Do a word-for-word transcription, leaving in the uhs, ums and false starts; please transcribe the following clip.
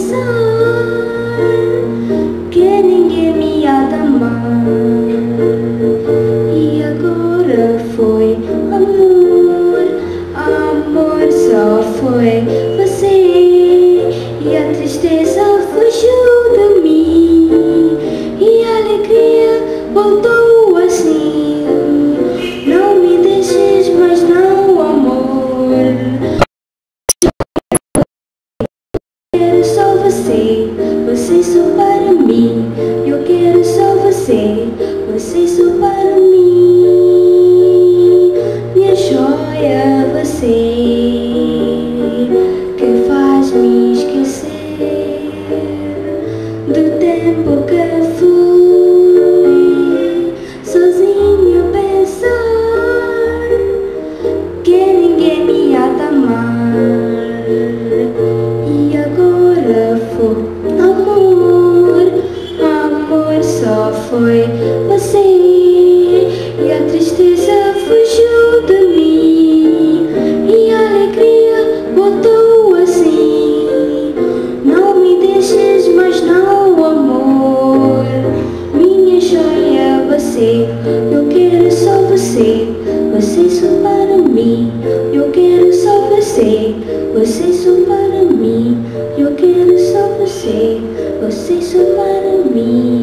que ninguém me há de amar. E agora foi amor, amor só foi você. E a tristeza fugiu de mim, e a alegria voltou assim. Não me deixes, mas não, amor. Eu quero só você, você só para mim. Eu quero só você, você só para mim. Minha joia, você que faz-me esquecer do tempo que fui sozinho a pensar que ninguém me há de amar. E agora foi amor, amor só foi você. E a tristeza fugiu de mim, e a alegria voltou assim. Não me deixes, mas não, amor. Minha joia, você, eu quero só você, você só para mim. Eu quero só você, você só para mim. Eu quero só você, você só para mim.